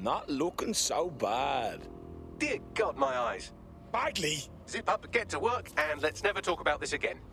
Not looking so bad. Dear God, my eyes. Bagley! Zip up, get to work, and let's never talk about this again.